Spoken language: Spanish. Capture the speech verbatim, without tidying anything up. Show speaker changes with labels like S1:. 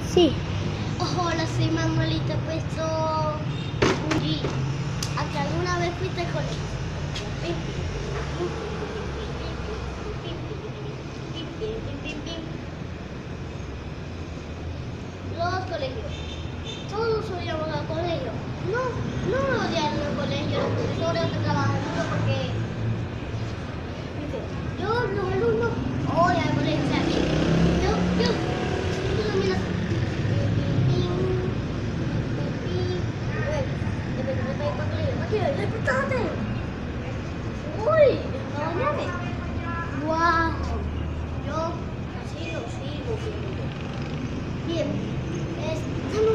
S1: Sí.
S2: Hola, soy Manuelita, puesto un G. ¿A que alguna vez fuiste al colegio? Los colegios. Todos odiamos al colegio. No, no odiamos al colegio, los profesores que trabajan duro porque yo, los alumnos, odian al colegio. O sea, yo, yo, yo también así. ¡Despertate! ¡Uy! ¡Bañame! ¡Guau! Yo así no sigo. Bien, es